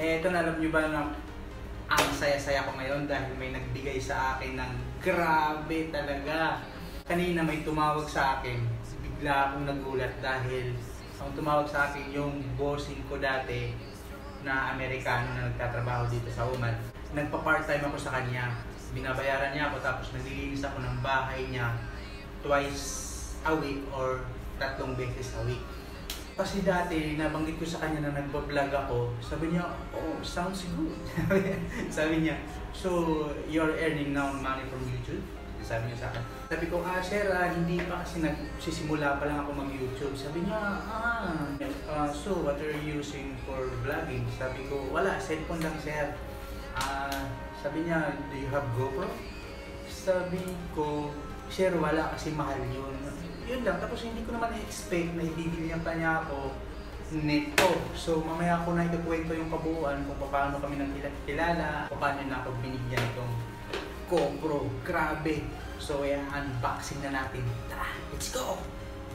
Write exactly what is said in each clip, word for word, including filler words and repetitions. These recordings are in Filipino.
Eh, ito na, alam nyo ba na ang saya-saya ko ngayon dahil may nagbigay sa akin ng grabe talaga. Kanina may tumawag sa akin, bigla akong nagulat dahil ang tumawag sa akin yung bossing ko dati na Amerikano na nagtatrabaho dito sa Oman. Nagpa-part-time ako sa kanya, binabayaran niya ako tapos naglilinis ako ng bahay niya twice a week or tatlong beses a week. Kasi dati, nabanggit ko sa kanya na nagbablog ako, sabi niya, oh, sounds good. Sabi niya, so, you're earning now money from YouTube? Sabi niya sa akin. Sabi ko, ah, sir, ah, hindi pa kasi nagsisimula pa lang ako mag-YouTube. Sabi niya, ah, uh, so, what are you using for vlogging? Sabi ko, wala, cellphone lang, sir. Ah, sabi niya, do you have GoPro? Sabi ko, sir, wala kasi mahal yun. Yun lang, tapos hindi ko naman expect na ibibilihan pa niya ako nito. So mamaya ko na ikukwento yung kabuuan kung paano kami nagkilala, kung paano na ako binigyan itong GoPro. Grabe! So yan, unboxing na natin. Tara, let's go!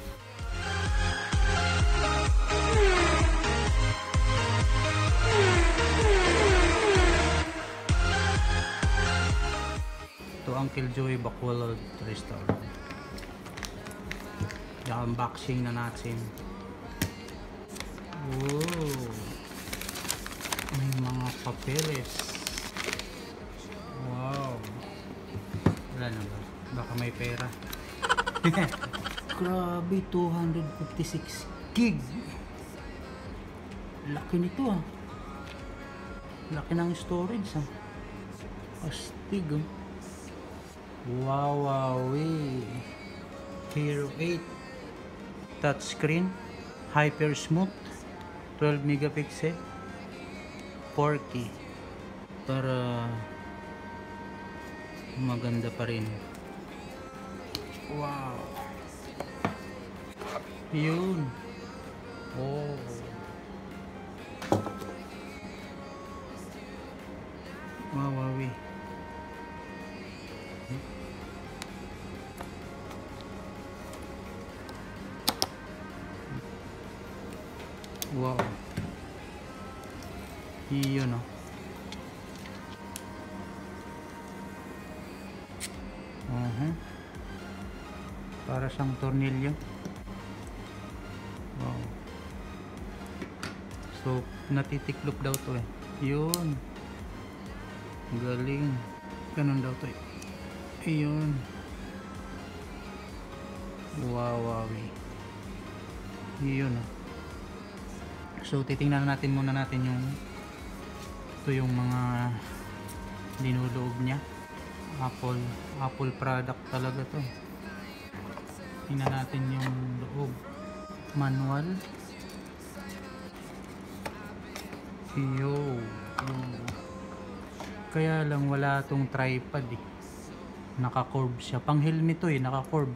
To Uncle Joey Bacolod Restaurant. Unboxing na natin. Wow, may mga papeles. Wow, wala na ba? Baka may pera. Grabe, two hundred fifty-six gig. Laki nito ah. Laki ng storage ah. Astig oh. Wow, wow, eh. Hero eight touchscreen, hyper smooth, twelve megapixel, four K para maganda pa rin. Wow, yun. Oh, wow, wow, eh. Wow, yun o. Uh-huh. Para siyang tornilyo. Wow. So natitiklop daw to eh. Yun, galing. Ganun daw to eh. Ayun. Wow, wow, eh. Yun o. So titingnan natin muna natin yung ito yung mga dinuloob niya. Apple Apple product talaga to. Tingnan natin yung loob. Manual. Yo. Kaya lang wala tong tripod eh. Naka-curve siya. Pang helmet to eh, naka-curve.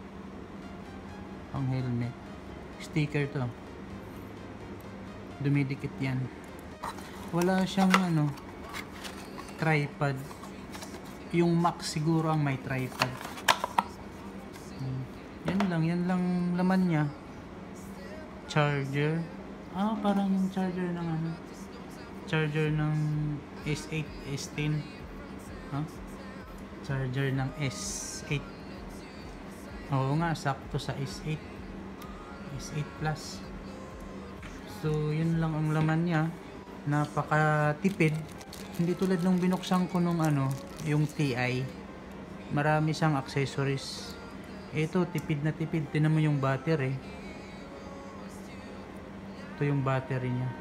Pang helmet. Sticker to. Dumidikit yan. Wala siyang ano tripod. Yung Max siguro ang may tripod. Hmm. Yan lang, yan lang laman niya. Charger. Ah, parang yung charger ng ano, charger ng S eight, S ten. Huh? Charger ng S eight. Oo nga, sakto sa S eight. S eight Plus. So yun lang ang laman niya. Napakatipid. Hindi tulad nung binuksan ko nung ano, yung T I. Marami siyang accessories. Ito tipid na tipid. Tingnan mo yung battery. Ito yung battery niya.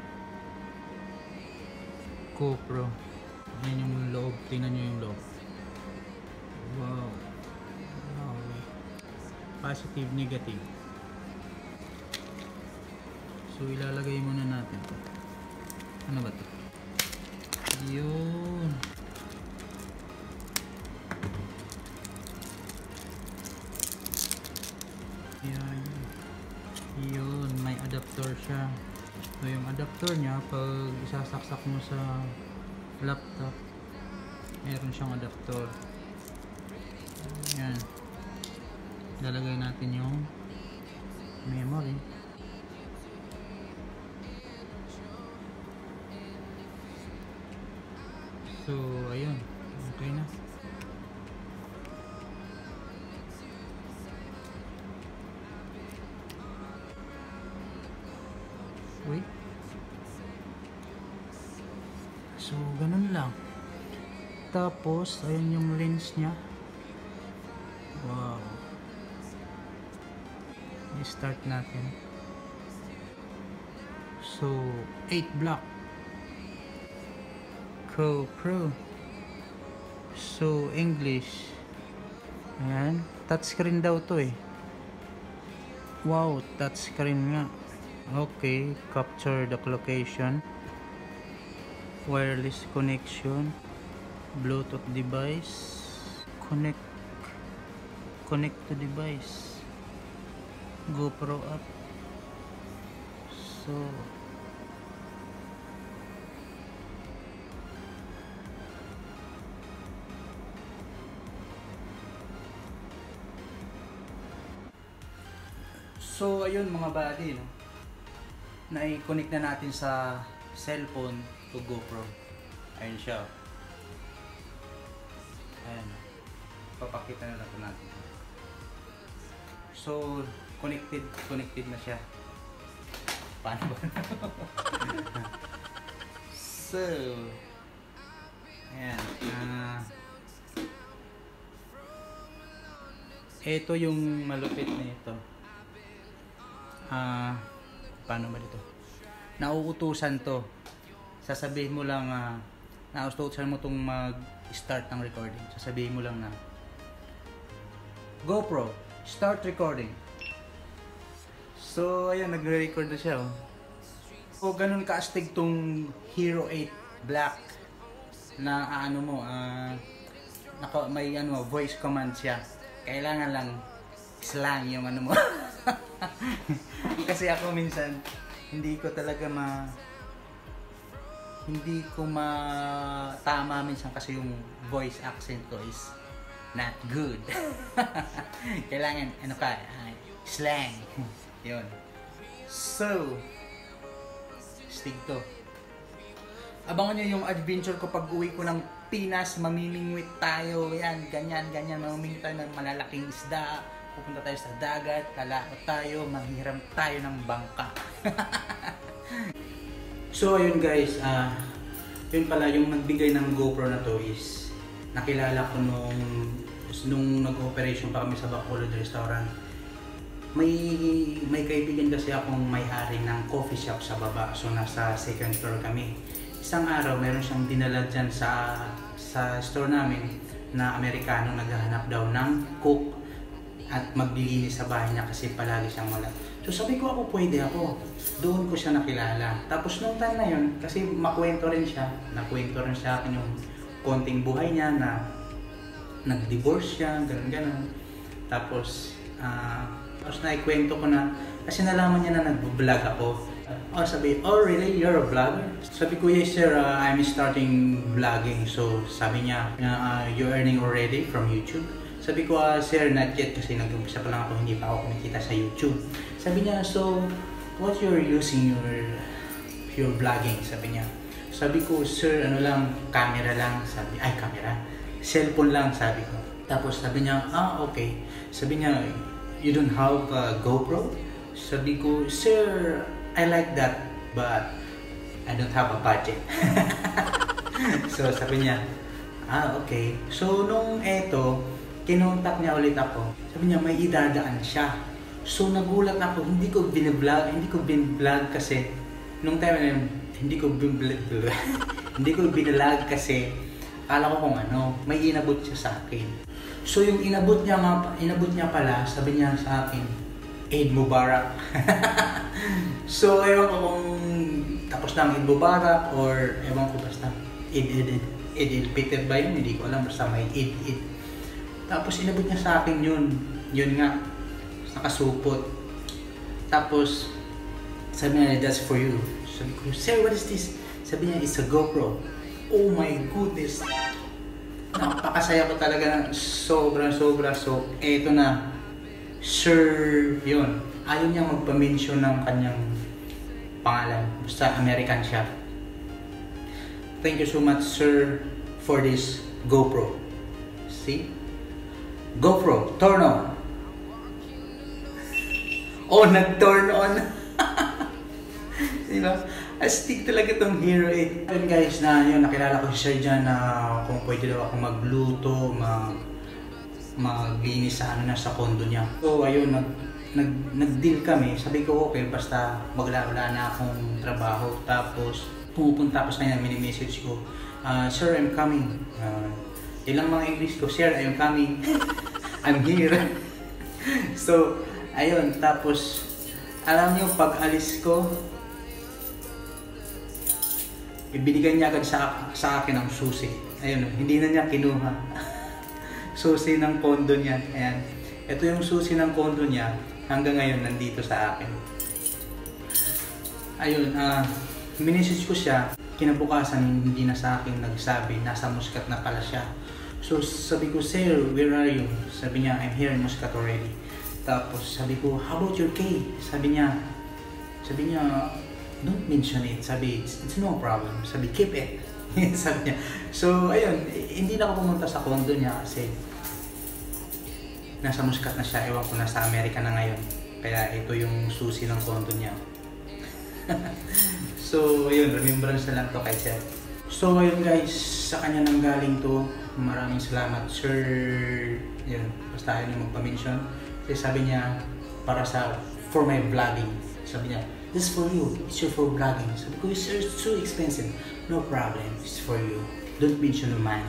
GoPro. Yan yung loob. Tingnan nyo yung loob. Wow. Wow. Positive, negative. So ilalagay muna natin to. Ano ba to? Yun. Yan. Yun, may adapter siya. So yung adapter niya, pag isasaksak mo sa laptop, meron siyang adapter. Yan. Lalagay natin yung memory. So, ayun. Okay na. Wait. So, ganun lang. Tapos, ayun yung lens niya. Wow. I-start natin. So, eight block. GoPro. So, English. Ayan. Touchscreen daw to eh. Wow, touchscreen nga. Okay, capture the location. Wireless connection. Bluetooth device. Connect. Connect to device. GoPro app. So, So, ayun mga buddy, no? Na-connect na natin sa cellphone to GoPro. Ayun siya. Ayan. Papakita na natin natin. So, connected, connected na siya. Paano ba? So, ayan. Uh, ito yung malupit na ito. Ah, uh, paano ba dito? Nauutusan to. Sasabihin mo lang, uh, nauutusan mo tong mag-start ng recording. Sasabihin mo lang na GoPro, start recording. So, ayun, nagre-record na siya. Oh. So, ganun kaastig tong Hero eight Black na ano mo, uh, naka, may ano, voice command siya. Kailangan lang slang yung ano mo. Kasi ako minsan hindi ko talaga ma hindi ko matama minsan kasi yung voice accent ko is not good. Kailangan ano ka, uh, slang. Yun. So, stig to. Abangan nyo yung adventure ko pag uwi ko ng Pinas. Mamimingwit tayo. Yan, ganyan, ganyan. Mamimingwit tayo ng malalaking isda. Pupunta tayo sa dagat, lalakot tayo, manghiram tayo ng bangka. So ayun guys, uh, yun pala yung nagbigay ng GoPro na to is nakilala ko nung nung nag-operation pa kami sa Bacolod Restaurant. May may kaibigan kasi akong may-ari ng coffee shop sa baba, so nasa second floor kami. Isang araw meron siyang dinala dyan sa sa store namin na Amerikano, naghahanap daw ng cook at maglilinis sa bahay niya kasi palagi siyang wala. So sabi ko, ako pwede ako. Doon ko siya nakilala. Tapos nung time na yun, kasi makwento rin siya, nakwento rin siya akin yung konting buhay niya na nag-divorce siya, ganun-ganun. Tapos, uh, tapos naikwento ko na, kasi nalaman niya na nag-vlog ako. Oh, sabi, oh really? You're a vlogger? Sabi ko, yes sir, uh, I'm starting vlogging. So sabi niya, uh, you're earning already from YouTube? Sabi ko, uh, sir, not yet kasi nag-umpisa pa lang ako, hindi pa ako kumikita sa YouTube. Sabi niya, so, what you're using your your vlogging? Sabi niya. Sabi ko, sir, ano lang, camera lang. Sabi, ay, camera. Cellphone lang, sabi ko. Tapos sabi niya, ah, okay. Sabi niya, you don't have a GoPro? Sabi ko, sir, I like that, but I don't have a budget. So, sabi niya, ah, okay. So, nung eto, kinontak niya ulit ako. Sabi niya, may idadaan siya. So, nagulat ako. Hindi ko binablog. Hindi ko binablog kasi nung time na yun, hindi ko binablog. Hindi ko binablog kasi akala ko kung ano, may inabot siya sa akin. So, yung inabot niya, inabot niya pala, sabi niya sa akin, Eid Mubarak. So, ewan ko kung tapos na ang Eid Mubarak or ewan ko basta Eid, Eid, Eid, Eid, Eid, Peter ba yun? Hindi ko alam. Basta may Eid, Eid. Tapos inabot niya sa akin yun. Yun nga. Nakasupot. Tapos sabi niya, that's for you. Sabi ko, sir, what is this? Sabi niya, it's a GoPro. Oh my goodness. Napakasaya ko talaga. Sobra, sobra. So, eto na. Sir, yun. Ayaw niya magpa-mention ng kanyang pangalan. Basta American siya. Thank you so much, sir, for this GoPro. See? GoPro, turn on. Oh, nag-turn on. Diba? Astig talaga tong Hero eight. Ayun guys, na yun, nakilala ko siya dyan na kung pwede daw ako magluto, mag maglinis sa ano na sa kondo niya. So ayun, nag, nag, nag-deal kami. Sabi ko okay, basta magla wala na akong trabaho. Tapos pupunta pa sa kanya, mini-message ko, uh, Sir, I'm coming. Uh, ilang mga English ko, Sir, I'm coming. I'm here. So, ayun, tapos alam niyo, pag alis ko, ibinigay niya agad sa, sa akin ang susi. Ayun, hindi na niya kinuha. Susi ng kondo niya. Ayan. Ito yung susi ng kondo niya. Hanggang ngayon, nandito sa akin. Ayun, ah, uh, minisage ko siya. Kinabukasan, hindi na sa akin nagsabi. Nasa Muscat na pala siya. So, sabi ko, Sir, where are you? Sabi niya, I'm here in Muscat already. Tapos, sabi ko, how about your key? Sabi niya, sabi niya, don't mention it. Sabi, it's, it's no problem. Sabi, keep it. Sabi niya. So, ayun, hindi na ako pumunta sa kondo niya kasi nasa Muscat na siya. Ewan ko, nasa Amerika na ngayon. Kaya ito yung susi ng kondo niya. So, ayun, remembrance na lang to kay Sir. So, ayun guys, sa kanya nang galing to. Maraming salamat, Sir. Ayun, basta ayun yung magpa-mention. Kasi sabi niya, para sa, for my vlogging. Sabi niya, this is for you, it's your for vlogging. Sabi ko, sir, it's too expensive. No problem, it's for you. Don't mention the money.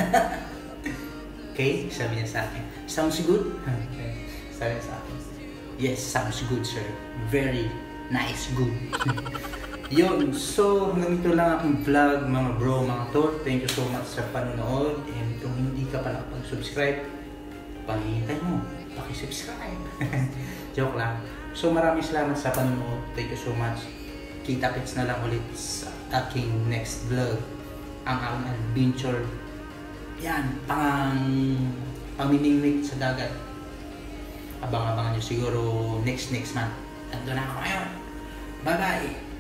Okay, sabi niya sa akin. Sounds good? Okay. Sabi niya sa akin. Yes, sounds good, sir. Very nice, good. Yun, so hanggang ito lang akong vlog, mga bro, mga tol. Thank you so much sa panonood. And kung hindi ka pa nakapag-subscribe, panghihintay mo, paki-subscribe. Joke lang. So maraming salamat sa panonood. Thank you so much. Kita-kits na lang ulit sa aking next vlog. Ang aking adventure. Yan, pang pamimingwit sa dagat. Abang-abangan nyo siguro next next month. Nandun na ako ngayon. Bye-bye!